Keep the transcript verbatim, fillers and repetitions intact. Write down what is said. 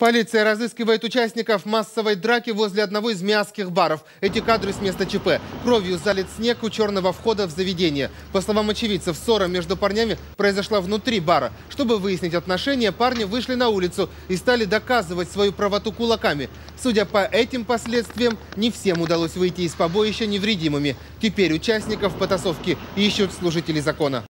Полиция разыскивает участников массовой драки возле одного из миасских баров. Эти кадры с места ЧП. Кровью залит снег у черного входа в заведение. По словам очевидцев, ссора между парнями произошла внутри бара. Чтобы выяснить отношения, парни вышли на улицу и стали доказывать свою правоту кулаками. Судя по этим последствиям, не всем удалось выйти из побоища невредимыми. Теперь участников потасовки ищут служители закона.